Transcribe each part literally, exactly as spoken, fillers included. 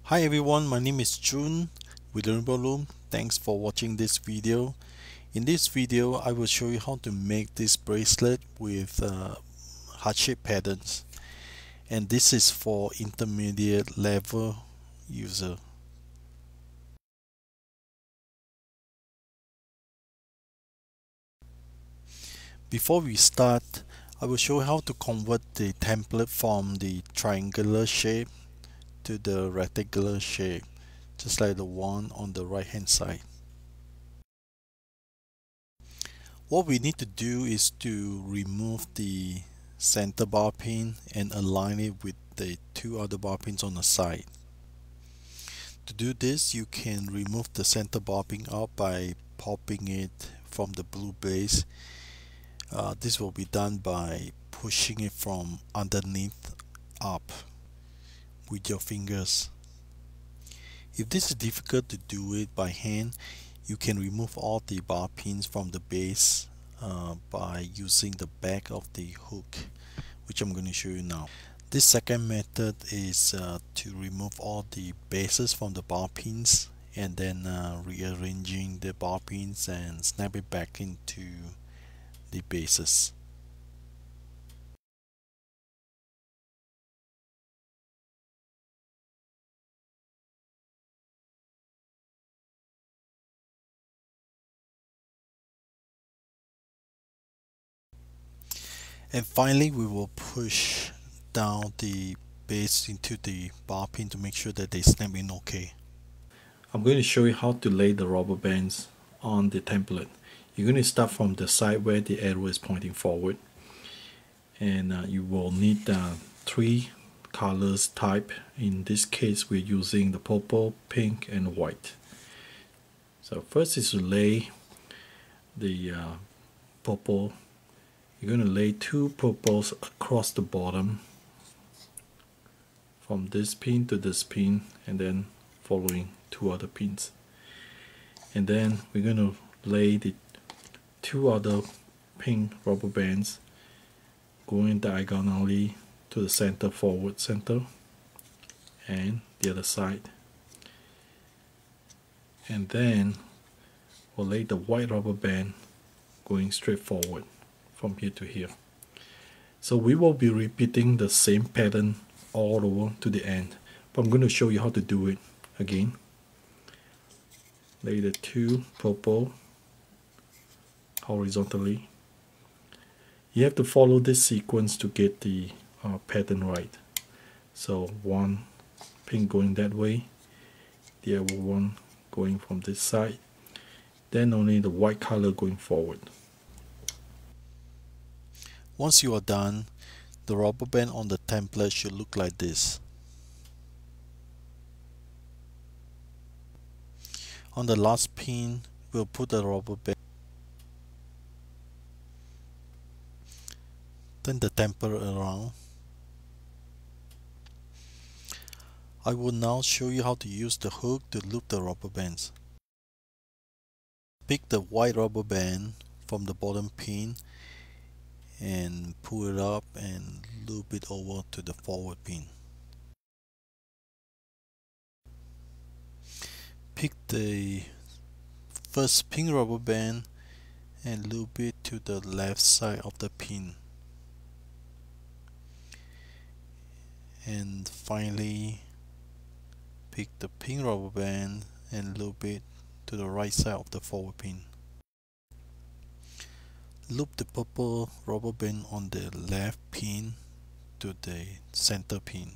Hi everyone, my name is Choon with Loom. Thanks for watching this video. In this video, I will show you how to make this bracelet with uh, heart shape patterns, and this is for intermediate level user. Before we start, I will show you how to convert the template from the triangular shape to the rectangular shape, just like the one on the right hand side. What we need to do is to remove the center bar pin and align it with the two other bar pins on the side. To do this, you can remove the center bar pin out by popping it from the blue base. Uh, this will be done by pushing it from underneath up with your fingers. If this is difficult to do it by hand, you can remove all the bar pins from the base uh, by using the back of the hook, which I'm going to show you now. This second method is uh, to remove all the bases from the bar pins and then uh, rearranging the bar pins and snap it back into the bases. And finally, we will push down the base into the bar pin to make sure that they snap in okay. I'm going to show you how to lay the rubber bands on the template. You're going to start from the side where the arrow is pointing forward, and uh, you will need uh, three colors type. In this case, we're using the purple, pink, and white. So first is to lay the uh, purple. You're going to lay two purples across the bottom from this pin to this pin, and then following two other pins. And then we're going to lay the two other pink rubber bands going diagonally to the center, forward center, and the other side. And then we'll lay the white rubber band going straight forward from here to here. So we will be repeating the same pattern all over to the end, but I'm going to show you how to do it again. Lay the two purple horizontally. You have to follow this sequence to get the uh, pattern right. So one pink going that way, the other one going from this side, then only the white color going forward. Once you are done, the rubber band on the template should look like this. On the last pin, we'll put the rubber band, turn the template around. I will now show you how to use the hook to loop the rubber bands. Pick the white rubber band from the bottom pin and pull it up and loop it over to the forward pin. Pick the first pink rubber band and loop it to the left side of the pin. And finally, pick the pink rubber band and loop it to the right side of the forward pin. Loop the purple rubber band on the left pin to the center pin.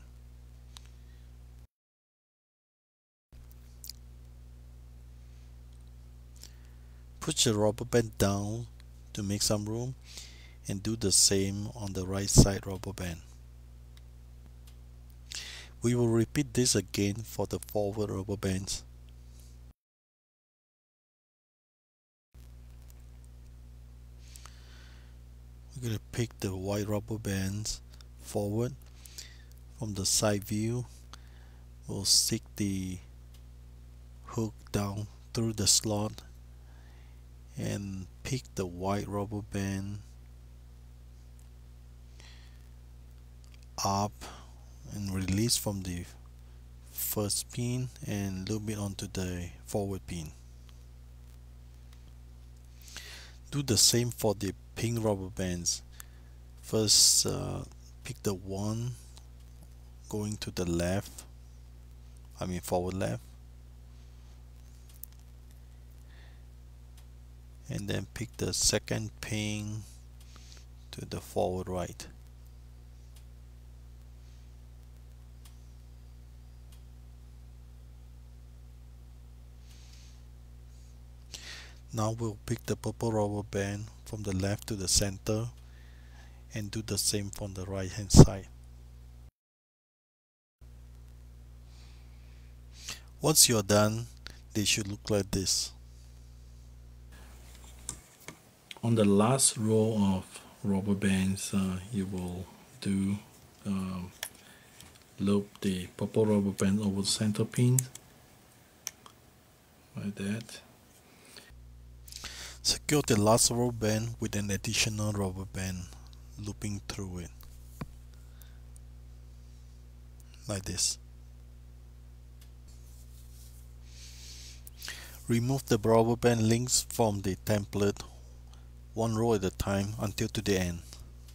Push the rubber band down to make some room and do the same on the right side rubber band. We will repeat this again for the forward rubber bands. We're going to pick the white rubber bands forward. From the side view, we'll stick the hook down through the slot and pick the white rubber band up and release from the first pin and loop it onto the forward pin. Do the same for the pink rubber bands. First uh, pick the one going to the left, I mean forward left, and then pick the second pin to the forward right. Now we'll pick the purple rubber band from the left to the center and do the same from the right hand side. Once you're done, they should look like this. On the last row of rubber bands, uh, you will do um, loop the purple rubber band over the center pin like that. Secure the last rubber band with an additional rubber band looping through it like this. Remove the rubber band links from the template one row at a time until to the end.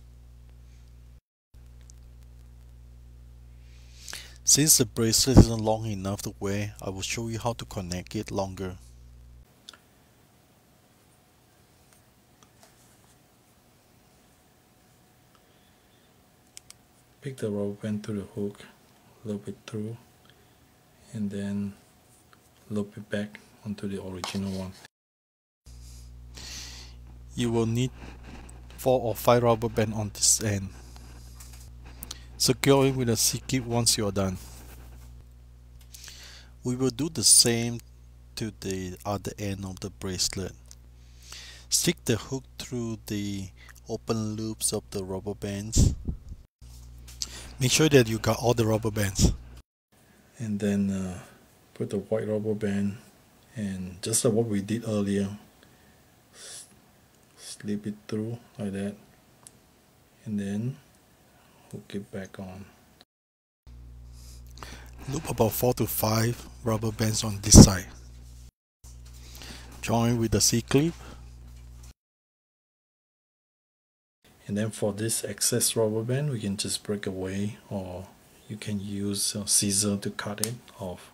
Since the bracelet isn't long enough to wear, I will show you how to connect it longer. Pick the rubber band to the hook, loop it through, and then loop it back onto the original one. You will need four or five rubber bands on this end. Secure it with a C-clip once you are done. We will do the same to the other end of the bracelet. Stick the hook through the open loops of the rubber bands. Make sure that you got all the rubber bands. And then uh, put the white rubber band, and just like what we did earlier, slip it through like that, and then hook it back on. Loop about four to five rubber bands on this side. Join with the C-clip. And then for this excess rubber band, we can just break away, or you can use a scissor to cut it off.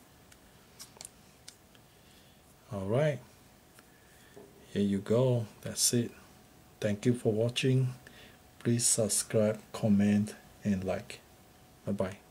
Alright, here you go. That's it. Thank you for watching. Please subscribe, comment, and like. Bye bye.